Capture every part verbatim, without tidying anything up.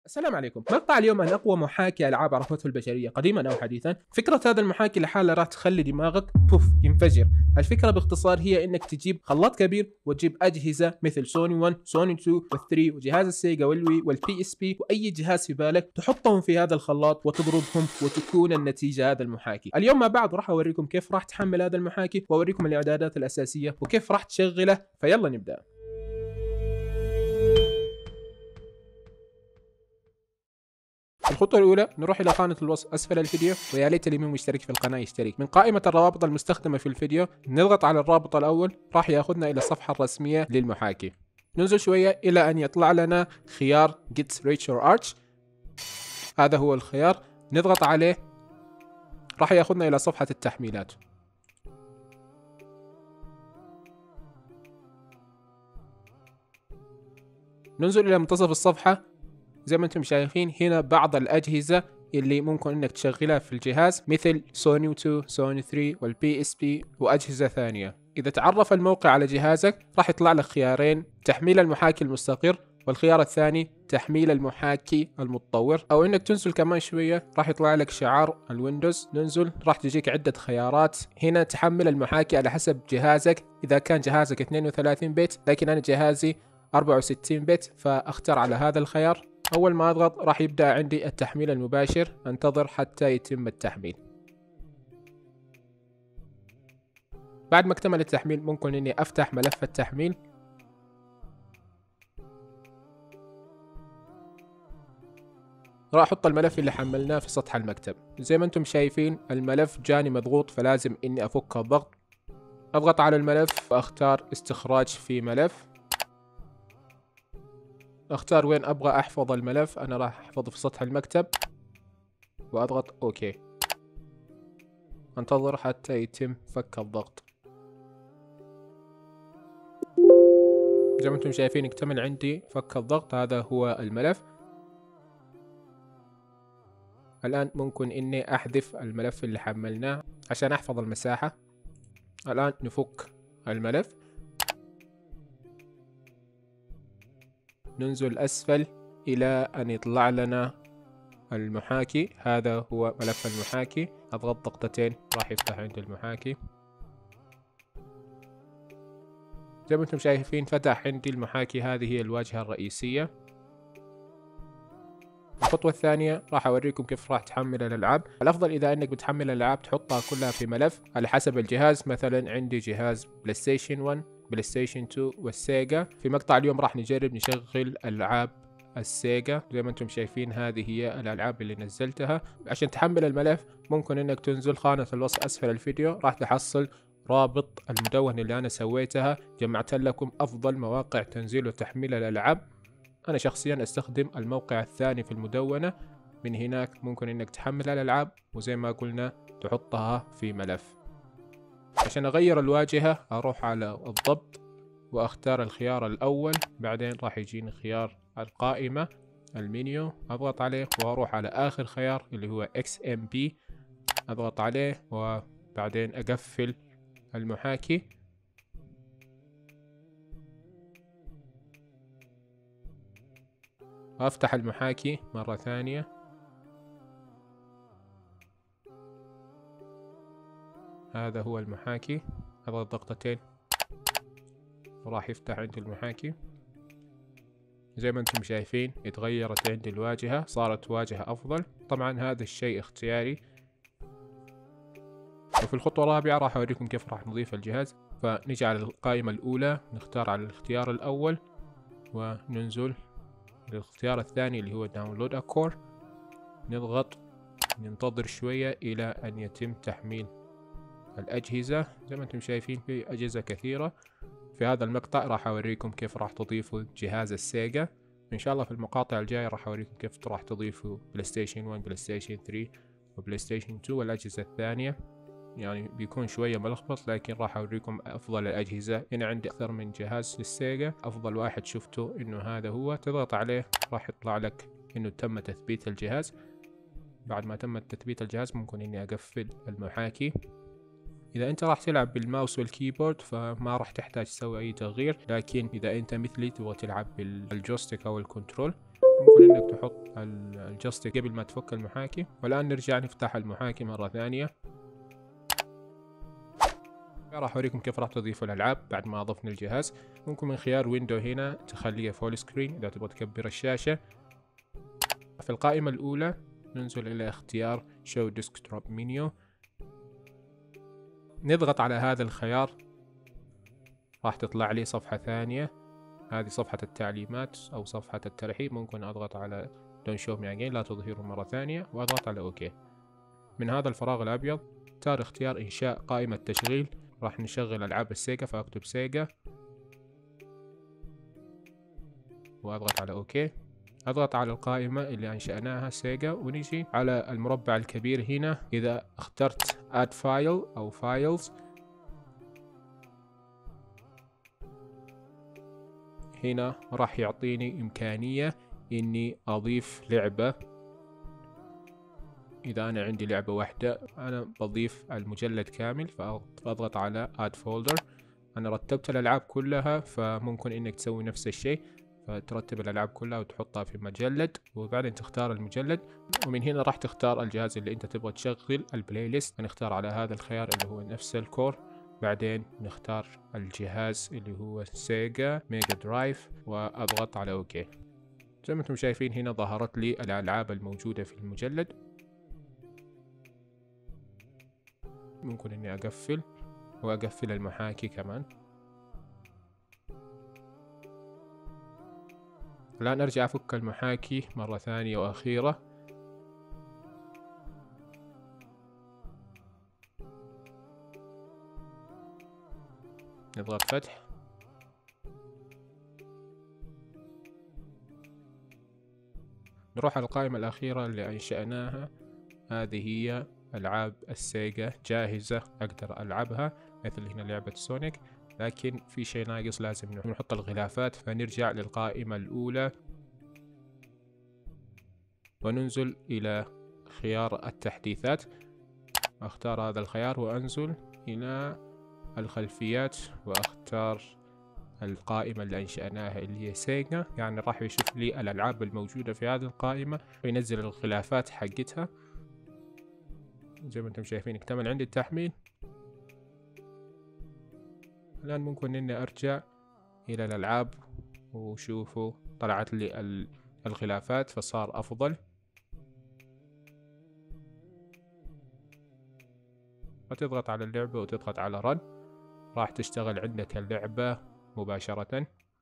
السلام عليكم. مقطع اليوم عن اقوى محاكي العاب عرفته البشريه قديما او حديثا. فكره هذا المحاكي لحاله راح تخلي دماغك بوف ينفجر. الفكره باختصار هي انك تجيب خلاط كبير وتجيب اجهزه مثل سوني واحد سوني اثنين و3 وجهاز السيجا والوي والبي اس بي واي جهاز في بالك، تحطهم في هذا الخلاط وتضربهم وتكون النتيجه هذا المحاكي. اليوم مع بعض راح اوريكم كيف راح تحمل هذا المحاكي واوريكم الاعدادات الاساسيه وكيف راح تشغله. فيلا نبدا. الخطوة الأولى نروح إلى خانة الوصف أسفل الفيديو، ويا ليت اللي مو مشترك في القناة يشترك. من قائمة الروابط المستخدمة في الفيديو نضغط على الرابط الأول، راح ياخذنا إلى الصفحة الرسمية للمحاكي. ننزل شوية إلى أن يطلع لنا خيار Get Rich or Arch، هذا هو الخيار، نضغط عليه راح ياخذنا إلى صفحة التحميلات. ننزل إلى منتصف الصفحة، زي ما انتم شايفين هنا بعض الأجهزة اللي ممكن انك تشغلها في الجهاز مثل سوني اثنين سوني ثلاثة والبي اس بي واجهزة ثانية. اذا تعرف الموقع على جهازك راح يطلع لك خيارين: تحميل المحاكي المستقر، والخيار الثاني تحميل المحاكي المتطور. او انك تنزل كمان شوية راح يطلع لك شعار الويندوز. ننزل راح تجيك عدة خيارات. هنا تحمل المحاكي على حسب جهازك، اذا كان جهازك اثنين وثلاثين بت لكن انا جهازي أربعة وستين بت فاختار على هذا الخيار. أول ما أضغط راح يبدأ عندي التحميل المباشر، أنتظر حتى يتم التحميل. بعد ما اكتمل التحميل ممكن إني أفتح ملف التحميل. راح أحط الملف اللي حملناه في سطح المكتب. زي ما أنتم شايفين الملف جاني مضغوط، فلازم إني أفك الضغط. أضغط على الملف وأختار استخراج في ملف. اختار وين ابغى احفظ الملف، انا راح احفظه في سطح المكتب واضغط اوكي. انتظر حتى يتم فك الضغط. زي ما انتم شايفين اكتمل عندي فك الضغط، هذا هو الملف. الان ممكن اني احذف الملف اللي حملناه عشان احفظ المساحة. الان نفك الملف، ننزل أسفل إلى أن يطلع لنا المحاكي. هذا هو ملف المحاكي، أضغط ضغطتين راح يفتح عند المحاكي. زي ما انتم شايفين فتح عندي المحاكي، هذه هي الواجهة الرئيسية. الخطوة الثانية راح أوريكم كيف راح تحمل الألعاب. الأفضل إذا أنك بتحمل الألعاب تحطها كلها في ملف على حسب الجهاز. مثلا عندي جهاز بلاي ستيشن واحد، بلاي ستيشن اثنين والسيجا. في مقطع اليوم راح نجرب نشغل ألعاب السيجا. زي ما انتم شايفين هذه هي الألعاب اللي نزلتها. عشان تحمل الملف ممكن انك تنزل خانة الوصف أسفل الفيديو، راح تحصل رابط المدونة اللي أنا سويتها. جمعت لكم أفضل مواقع تنزيل وتحميل الألعاب. أنا شخصيا أستخدم الموقع الثاني في المدونة. من هناك ممكن إنك تحمل الألعاب وزي ما قلنا تحطها في ملف. عشان أغير الواجهة أروح على الضبط وأختار الخيار الأول، بعدين راح يجيني خيار القائمة المنيو، أضغط عليه وأروح على آخر خيار اللي هو إكس إم بي، أضغط عليه وبعدين أقفل المحاكي. وافتح المحاكي مرة ثانية. هذا هو المحاكي، اضغط ضغطتين وراح يفتح عندي المحاكي. زي ما انتم شايفين اتغيرت عندي الواجهة، صارت واجهة افضل. طبعا هذا الشيء اختياري. وفي الخطوة الرابعة راح اوريكم كيف راح نضيف الجهاز. فنجي على القائمة الاولى، نختار على الاختيار الاول وننزل الاختيار الثاني اللي هو داونلود اكور، نضغط، ننتظر شوية إلى أن يتم تحميل الأجهزة. زي ما أنتم شايفين في أجهزة كثيرة. في هذا المقطع راح أوريكم كيف راح تضيفوا جهاز السيجا. إن شاء الله في المقاطع الجاية راح أوريكم كيف راح تضيفوا بلاي ستيشن واحد، بلاي ستيشن ثلاثة وبلاي ستيشن اثنين والأجهزة الثانية. يعني بيكون شوية ملخبط لكن راح أوريكم أفضل الأجهزة. هنا عندي أكثر من جهاز للسيجا، أفضل واحد شفته إنه هذا هو. تضغط عليه راح يطلع لك إنه تم تثبيت الجهاز. بعد ما تم تثبيت الجهاز ممكن إني أقفل المحاكي. إذا أنت راح تلعب بالماوس والكيبورد فما راح تحتاج تسوي أي تغيير، لكن إذا أنت مثلي تبغى تلعب بالجوستيك أو الكنترول ممكن انك تحط الجوستيك قبل ما تفك المحاكي. والان نرجع نفتح المحاكي مرة ثانية. راح اوريكم كيف راح تضيفوا الالعاب بعد ما اضفنا الجهاز. ممكن من خيار ويندو هنا تخليه فول سكرين اذا تبغى تكبر الشاشة. في القائمة الاولى ننزل الى اختيار شو ديسكتوب منيو، نضغط على هذا الخيار راح تطلع لي صفحة ثانية. هذه صفحة التعليمات او صفحة الترحيب. ممكن اضغط على Don't show me again، لا تظهره مرة ثانية، واضغط على اوكي. من هذا الفراغ الابيض اختار اختيار انشاء قائمة تشغيل. راح نشغل العاب السيجا، فاكتب سيجا واضغط على اوكي. اضغط على القائمة اللي انشأناها سيجا، ونجي على المربع الكبير هنا. اذا اخترت add file او files، هنا راح يعطيني امكانية اني اضيف لعبة. اذا انا عندي لعبة واحدة انا بضيف المجلد كامل، فاضغط على add folder. انا رتبت الالعاب كلها، فممكن انك تسوي نفس الشيء، فترتب الالعاب كلها وتحطها في مجلد، وبعدين تختار المجلد. ومن هنا راح تختار الجهاز اللي انت تبغى تشغل البلاي ليست. نختار على هذا الخيار اللي هو نفس الكور. بعدين نختار الجهاز اللي هو سيجا ميجا درايف واضغط على اوكي. زي ما انتم شايفين هنا ظهرت لي الالعاب الموجودة في المجلد. ممكن اني اقفل واقفل المحاكي كمان. الآن أرجع أفك المحاكي مرة ثانية وأخيرة. نضغط فتح. نروح على القائمة الأخيرة اللي أنشأناها. هذه هي ألعاب السيجا جاهزة أقدر ألعبها، مثل هنا لعبة سونيك. لكن في شيء ناقص، لازم نحط الغلافات. فنرجع للقائمة الأولى وننزل إلى خيار التحديثات. أختار هذا الخيار وأنزل إلى الخلفيات وأختار القائمة اللي أنشأناها اللي هي سيجا. يعني راح يشوف لي الألعاب الموجودة في هذه القائمة وينزل الغلافات حقتها. زي ما انتم شايفين اكتمل عندي التحميل. الآن ممكن إني أرجع إلى الألعاب وشوفوا طلعت لي الغلافات، فصار أفضل. فتضغط على اللعبة وتضغط على رن، راح تشتغل عندك اللعبة مباشرة.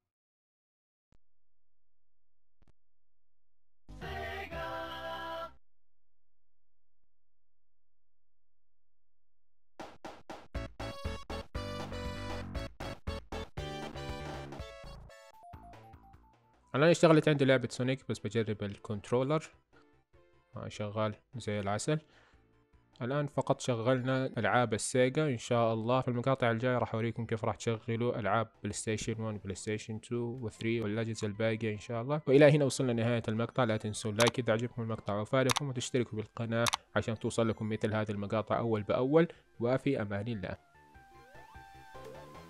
الآن اشتغلت عندي لعبة سونيك، بس بجرب الكنترولر شغال زي العسل. الآن فقط شغلنا ألعاب السيجا. إن شاء الله في المقاطع الجاية راح أوريكم كيف راح تشغلوا ألعاب بلاي ستيشن واحد بلاي ستيشن اثنين و ثلاثة والأجهزة الباقية إن شاء الله. وإلى هنا وصلنا لنهاية المقطع. لا تنسوا اللايك إذا عجبكم المقطع وفادكم، وتشتركوا بالقناة عشان توصل لكم مثل هذه المقاطع أول بأول. وفي أمان الله.